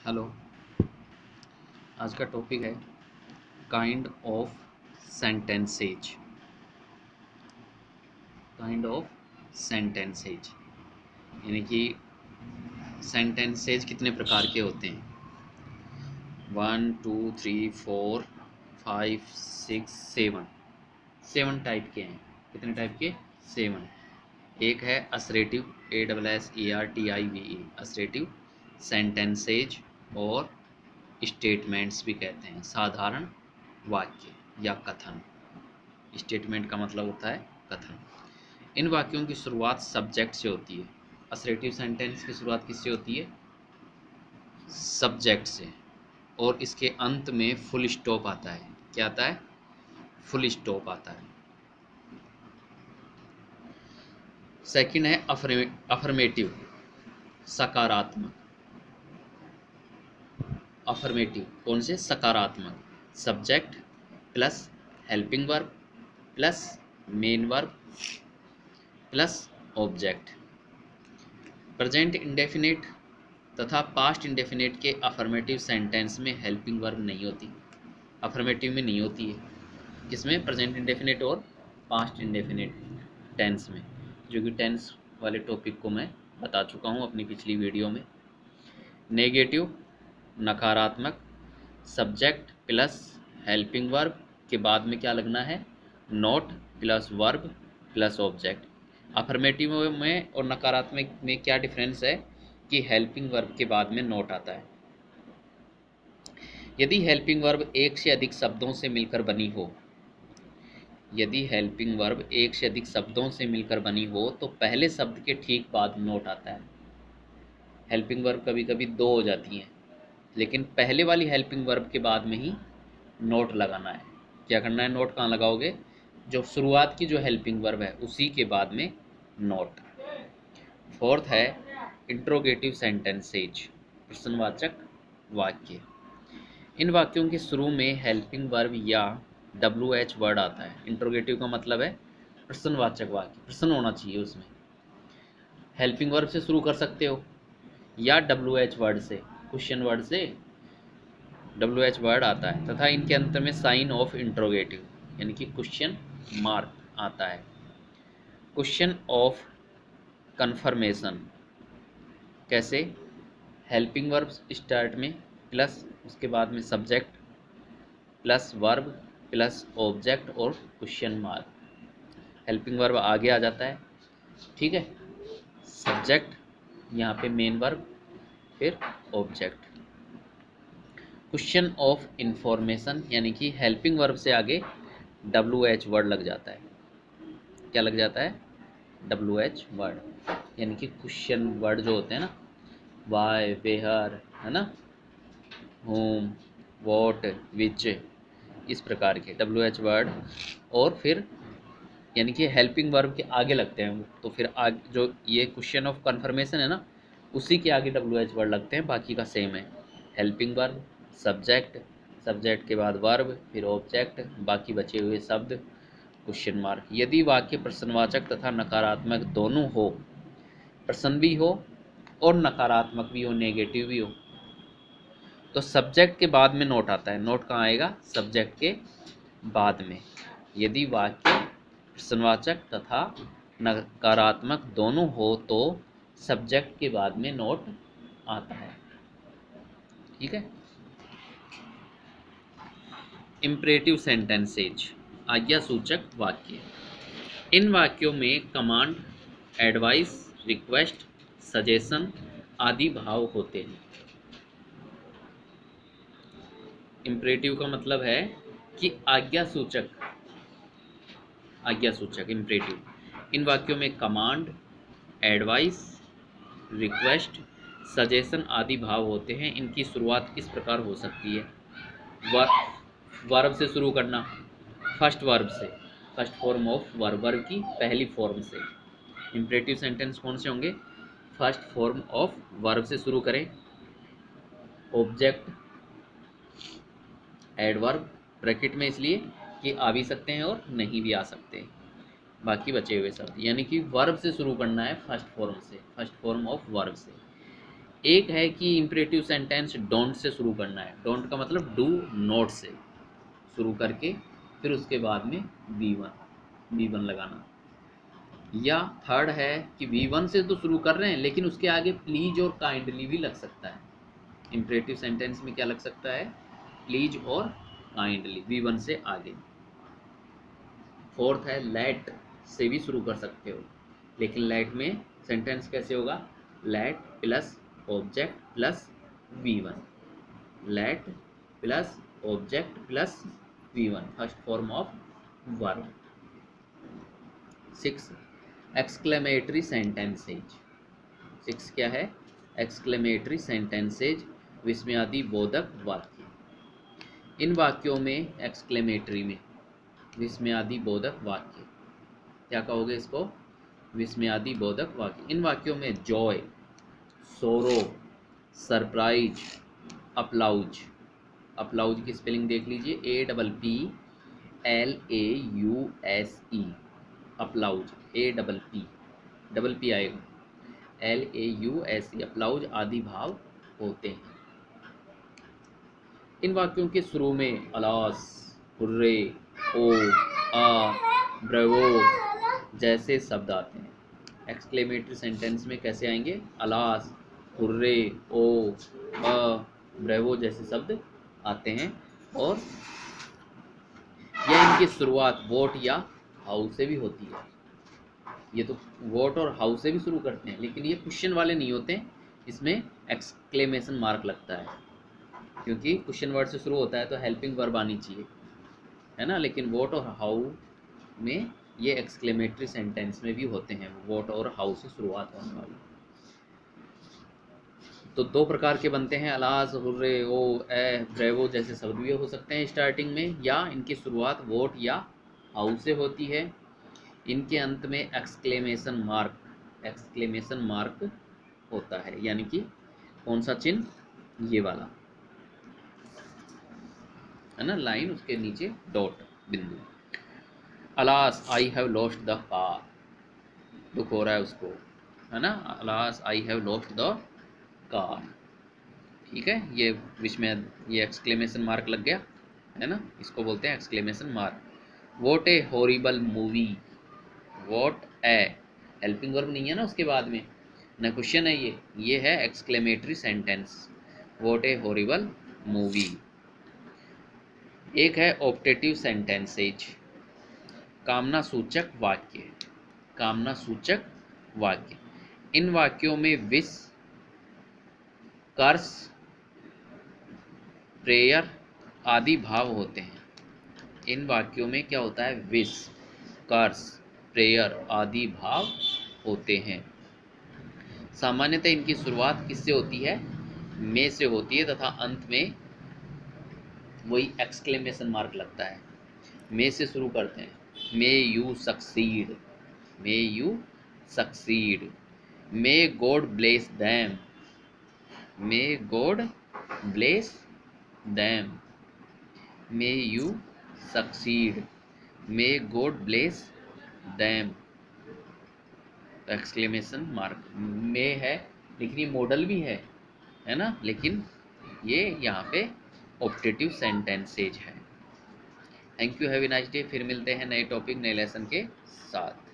Hello. आज का topic है kind of sentences. Kind of sentences यानी कि सेंटेंसेज कितने प्रकार के होते हैं। 1 2 3 4 5 6 7 टाइप के हैं। कितने टाइप के? 7। एक है असरेटिव, ASSERTIVE, असरेटिव सेंटेंसेज और स्टेटमेंट्स भी कहते हैं। साधारण वाक्य या कथन। स्टेटमेंट का मतलब होता है कथन। इन वाक्यों की शुरुआत सब्जेक्ट से होती है। असरेटिव सेंटेंस की शुरुआत किससे होती है? सब्जेक्ट से। और इसके अंत में फुल स्टॉप आता है। क्या आता है? फुल स्टॉप आता है। सेकंड है अफर्मेटिव, सकारात्मक। अफर्मेटिव कौन से? सकारात्मक। Subject plus helping verb plus main verb plus object. Present indefinite तथा पास्ट इंडेफिनिट के अफर्मेटिव सेंटेंस में हेल्पिंग वर्ब नहीं होती। अफर्मेटिव में नहीं होती है। किसमें? प्रेजेंट इंडेफिनिट और पास्ट इंडेफिनिट टेंस में, जो कि टेंस वाले टॉपिक को मैं बता चुका हूँ अपनी पिछली वीडियो में। नेगेटिव, नकारात्मक। सब्जेक्ट प्लस हेल्पिंग वर्ब के बाद में क्या लगना है? Not plus verb plus object. Affirmative में और नकारात्मक में क्या डिफरेंस है कि हेल्पिंग वर्ब के बाद में नॉट आता है। यदि हेल्पिंग वर्ब एक से अधिक शब्दों से मिलकर बनी हो, यदि हेल्पिंग वर्ब एक से अधिक शब्दों से मिलकर बनी हो तो पहले शब्द के ठीक बाद नोट आता है। हेल्पिंग वर्ब कभी कभी दो हो जाती हैं, लेकिन पहले वाली हेल्पिंग वर्ब के बाद में ही नोट लगाना है। क्या करना है? नोट कहाँ लगाओगे? जो शुरुआत की जो हेल्पिंग वर्ब है उसी के बाद में नोट। फोर्थ है इंट्रोगेटिव सेंटेंसेज, प्रश्नवाचक वाक्य। इन वाक्यों के शुरू में हेल्पिंग वर्ब या WH वर्ड आता है। इंट्रोगेटिव का मतलब है प्रश्नवाचक वाक्य, प्रश्न होना चाहिए उसमें। हेल्पिंग वर्ब से शुरू कर सकते हो या WH वर्ड से, क्वेश्चन वर्ड से WH वर्ड आता है, तथा इनके अंत में साइन ऑफ इंट्रोगेटिव यानी कि क्वेश्चन मार्क आता है। क्वेश्चन ऑफ कंफर्मेशन कैसे? हेल्पिंग वर्ब स्टार्ट में प्लस उसके बाद में subject plus verb plus object और क्वेश्चन मार्क। हेल्पिंग वर्ब आगे आ जाता है, ठीक है। सब्जेक्ट, यहाँ पे मेन वर्ब, फिर ऑब्जेक्ट। क्वेश्चन ऑफ इंफॉर्मेशन यानी कि हेल्पिंग वर्ब से आगे WH वर्ड लग जाता है। क्या लग जाता है? WH वर्ड, यानी कि क्वेश्चन वर्ड जो होते हैं ना, वाई, वेयर, है ना, होम, वॉट, विच, इस प्रकार के WH वर्ड। और फिर यानी कि हेल्पिंग वर्ब के आगे लगते हैं, तो फिर आगे जो ये क्वेश्चन ऑफ कंफर्मेशन है ना, उसी के आगे WH वर्ड लगते हैं। बाकी का सेम है, हेल्पिंग वर्ब, सब्जेक्ट, सब्जेक्ट के बाद वर्ब, फिर ऑब्जेक्ट, बाकी बचे हुए शब्द क्वेश्चन मार्क। यदि वाक्य प्रश्नवाचक तथा नकारात्मक दोनों हो, प्रश्न भी हो और नकारात्मक भी हो, नेगेटिव भी हो, तो सब्जेक्ट के बाद में नोट आता है। नोट कहाँ आएगा? सब्जेक्ट के बाद में। यदि वाक्य प्रश्नवाचक तथा नकारात्मक दोनों हो तो सब्जेक्ट के बाद में नोट आता है, ठीक है। इम्परेटिव सेंटेंसेज, आज्ञा सूचक वाक्य। इन वाक्यों में कमांड, एडवाइस, रिक्वेस्ट, सजेशन आदि भाव होते हैं। इम्परेटिव का मतलब है कि आज्ञा सूचक, आज्ञा सूचक इम्परेटिव। इन वाक्यों में कमांड, एडवाइस, रिक्वेस्ट, सजेशन आदि भाव होते हैं। इनकी शुरुआत किस प्रकार हो सकती है? वर्ब से शुरू करना, फर्स्ट वर्ब से, first form of verb, verb की पहली फॉर्म से। इम्परेटिव सेंटेंस कौन से होंगे? फर्स्ट फॉर्म ऑफ वर्ब से शुरू करें, ऑब्जेक्ट, एडवर्ब, ब्रैकेट में इसलिए कि आ भी सकते हैं और नहीं भी आ सकते, बाकी बचे हुए शब्द। यानी कि वर्ब से शुरू करना है, फर्स्ट फॉर्म से, फर्स्ट फॉर्म ऑफ वर्ब से। एक है कि इम्परेटिव सेंटेंस डोंट से शुरू करना है, डोंट का मतलब डू नॉट से शुरू करके फिर उसके बाद में वी वन लगाना। या थर्ड है कि वी वन से तो शुरू कर रहे हैं लेकिन उसके आगे प्लीज और काइंडली भी लग सकता है। इम्परेटिव सेंटेंस में क्या लग सकता है, प्लीज और काइंडली वी वन से आगे। फोर्थ है लेट से भी शुरू कर सकते हो, लेकिन लेट में सेंटेंस कैसे होगा, let plus object plus V one, let plus object plus V one, first form of verb. 6 exclamatory sentences. 6 क्या है, एक्सक्लेमेटरी सेंटेंसेज, विस्मयादि बोधक वाक्य। इन वाक्यों में एक्सक्लेमेटरी में विस्मयादि बोधक वाक्य, क्या कहोगे इसको, विस्मयादि बोधक वाक्य। इन वाक्यों में जॉय, सोरो, सरप्राइज, अपलाउज, अपलाउज की स्पेलिंग देख लीजिए, APPLAUSE, अपलाउज, APP आएगा, LAUSE, अपलाउज आदि भाव होते हैं। इन वाक्यों के शुरू में alas, hurray, oh, ah, bravo जैसे शब्द आते हैं। एक्सक्लेमेटरी सेंटेंस में कैसे आएंगे, alas, hurray, oh, ah, bravo जैसे शब्द आते हैं। और यह इनकी शुरुआत वोट या हाउ से भी होती है। ये तो वोट और हाउ से भी शुरू करते हैं, लेकिन ये क्वेश्चन वाले नहीं होते हैं, इसमें एक्सक्लेमेशन मार्क लगता है, क्योंकि क्वेश्चन वर्ड से शुरू होता है तो हेल्पिंग वर्ब आनी चाहिए, है ना। लेकिन वोट और हाउ में ये एक्सक्लेमेटरी सेंटेंस में भी होते हैं, वोट और हाउ से शुरुआत होने वाली। तो दो प्रकार के बनते हैं, अलाज, हुर्रे, ओ, ए, ब्रेवो जैसे शब्द भी हो सकते हैं स्टार्टिंग में, या इनकी शुरुआत वोट या हाउ से होती है। इनके अंत में एक्सक्लेमेशन मार्क होता है, यानी कि कौन सा चिन्ह, ये वाला है ना, लाइन, उसके नीचे डॉट, बिंदु। Alas I have lost the car, दुख हो रहा है उसको, है ना, alas I have lost the car, ठीक है। ये विस्मय, ये एक्सक्लेमेशन मार्क लग गया, है ना, इसको बोलते हैं exclamation mark. What a horrible movie, what a, helping verb नहीं है ना उसके बाद में, ना क्वेश्चन है ये है exclamatory sentence, what a horrible movie. एक है ऑप्टेटिव सेंटेंसेज, कामना सूचक वाक्य, कामना सूचक वाक्य। इन वाक्यों में विश, कर्स, प्रेयर आदि भाव होते हैं। इन वाक्यों में क्या होता है, विश, कर्स, प्रेयर आदि भाव होते हैं। सामान्यतः इनकी शुरुआत किससे होती है, में से होती है, तथा अंत में वही एक्सक्लेमेशन मार्क लगता है। मे से शुरू करते हैं, may you succeed, may you succeed, may God bless them, may God bless them, may you succeed, may God bless them. Exclamation mark में है, लेकिन ये मॉडल भी है ना, लेकिन ये यहाँ पे ऑप्टेटिव सेंटेंसेज है। Thank you, have a nice day. फिर मिलते हैं नए टॉपिक नए लेसन के साथ।